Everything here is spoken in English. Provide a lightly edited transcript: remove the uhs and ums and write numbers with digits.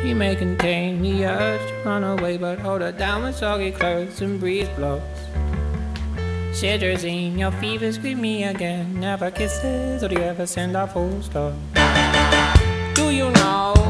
You may contain the urge to run away, but hold her down with soggy clothes and breeze blows. Shivers in your fever, scream me again. Never kisses, or do you ever send a full stop? Do you know